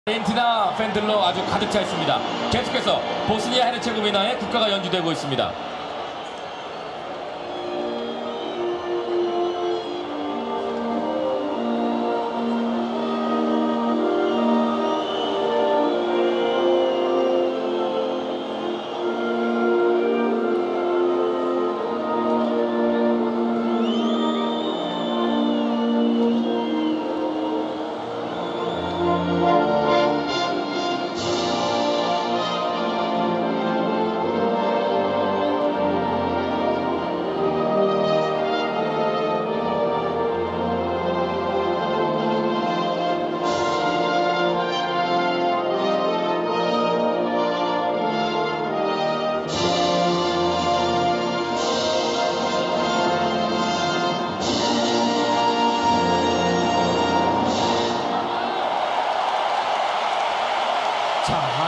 아르헨티나 팬들로 아주 가득 차 있습니다. 계속해서 보스니아 헤르체고비나의 국가가 연주되고 있습니다. 자,